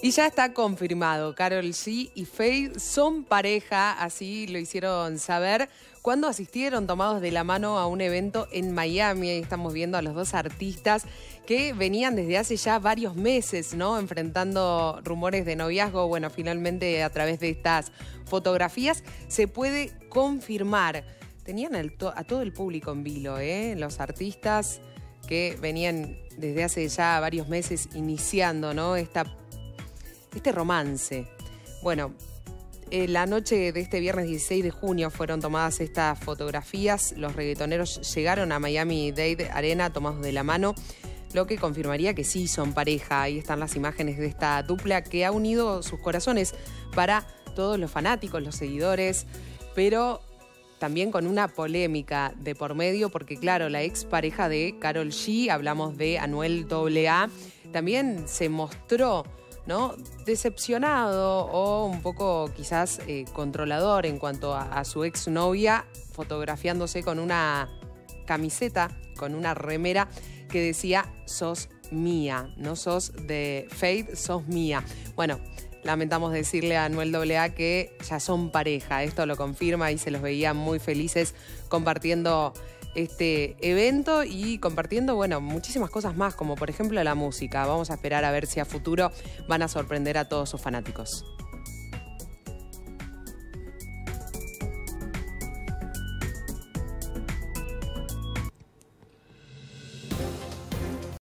Y ya está confirmado, Karol G y Feid son pareja, así lo hicieron saber cuando asistieron tomados de la mano a un evento en Miami. Ahí estamos viendo a los dos artistas que venían desde hace ya varios meses, ¿no? Enfrentando rumores de noviazgo. Bueno, finalmente a través de estas fotografías se puede confirmar. Tenían a todo el público en vilo, los artistas que venían desde hace ya varios meses iniciando, ¿no? Este romance. Bueno, la noche de este viernes 16 de junio fueron tomadas estas fotografías. Los reggaetoneros llegaron a Miami-Dade Arena tomados de la mano, lo que confirmaría que sí son pareja. Ahí están las imágenes de esta dupla que ha unido sus corazones para todos los fanáticos, los seguidores, pero también con una polémica de por medio, porque claro, la expareja de Karol G, hablamos de Anuel AA, también se mostró, ¿no?, decepcionado o un poco quizás controlador en cuanto a su exnovia, fotografiándose con una camiseta, con una remera que decía "sos mía", no sos de Feid, sos mía. Bueno, lamentamos decirle a Anuel AA que ya son pareja. Esto lo confirma y se los veía muy felices compartiendo este evento y compartiendo, bueno, muchísimas cosas más, como por ejemplo la música. Vamos a esperar a ver si a futuro van a sorprender a todos sus fanáticos.